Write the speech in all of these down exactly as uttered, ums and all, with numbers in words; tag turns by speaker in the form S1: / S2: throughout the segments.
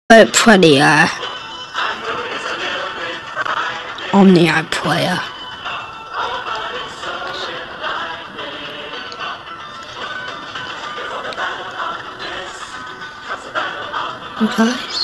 S1: But pretty uh on the iPlayer. Guys.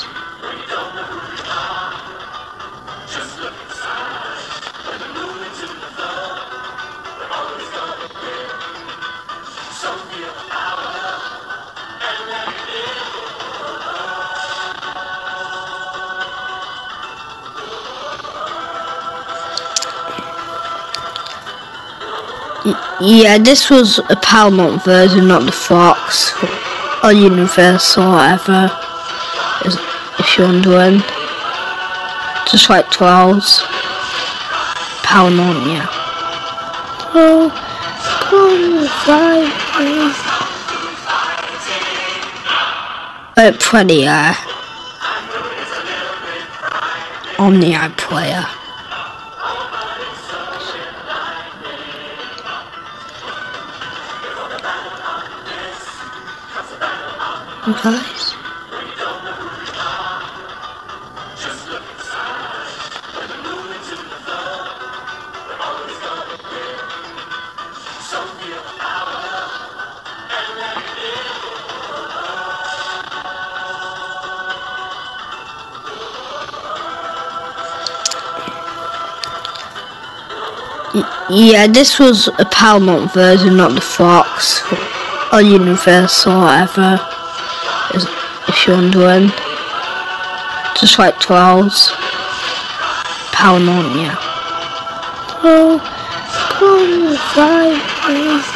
S1: Yeah, this was a Paramount version, not the Fox or Universal or whatever, if you're wondering. Just like Trolls. Paramount, yeah. Oh, come fly But pretty uh on the iPlayer. Guys. Yeah, this was a Paramount version, not the Fox or Universal or whatever, if you're wondering. Just like Trolls. Paramount, yeah. Oh, come fly.